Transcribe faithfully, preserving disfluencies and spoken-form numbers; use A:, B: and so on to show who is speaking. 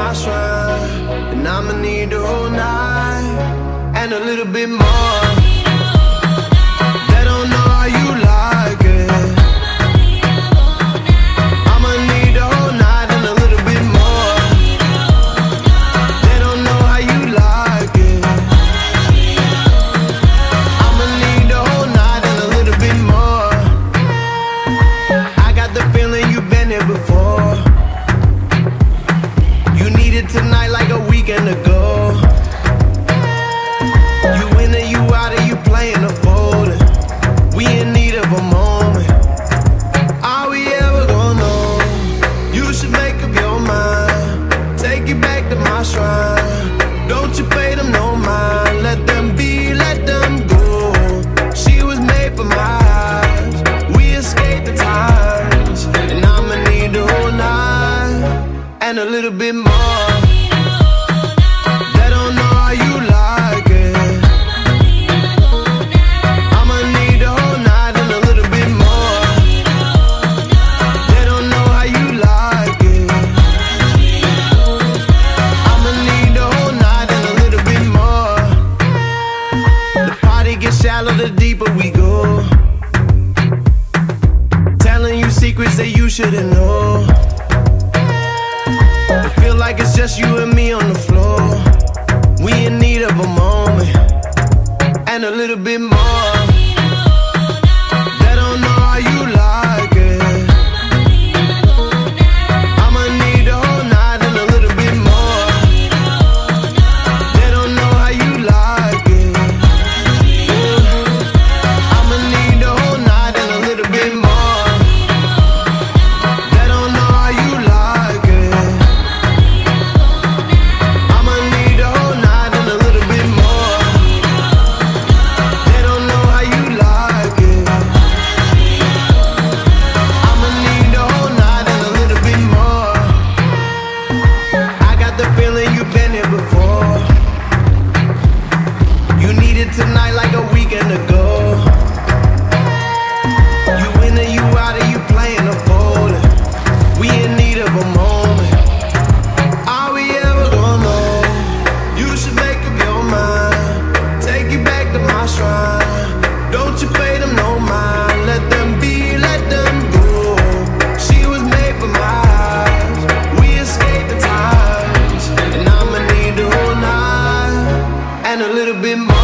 A: my shrine, and I'ma need the whole night and a little bit more. They don't know how you like it. I'ma need the whole night and a little bit more. They don't know how you like it. I'ma need the whole night and a little bit more. I got the feeling you've been here before. You need it tonight like a weekend ago. You in or you out or you playing a folding. We in need of a moment. Are we ever gonna know? You should make up your mind. Take you back to my shrine. Don't you pay them no mind. Let them be, let them go. She was made for my eyes. We escaped the times, and I'ma need the whole night and a little bit more. They don't know how you like it. I'ma need the whole night and a little bit more. They don't know how you like it. I'ma need the whole night and a little bit more. The party gets shallow the deeper we go. Telling you secrets that you shouldn't know. It feel like it's just you and me on the floor. We in need of a moment and a little bit more. They don't know how you like it. I'ma need the whole night and a little bit more. They don't know how you like it. I'ma need the whole night and a little bit more. They don't know how you like it. I'ma need the whole night and a little bit more. They don't know how you like it. I'ma need the whole night and a little bit more. I got the feeling you've been here before. You need it tonight like a weekend ago. You in or you out or you playing a folding. We in need of a moment. Are we ever gonna know? You should make up your mind. Take you back to my shrine. Don't you pay them no mind. Let them be, let them go. She was made for my eyes. We escaped the times, and I'ma need the whole night and a little bit more.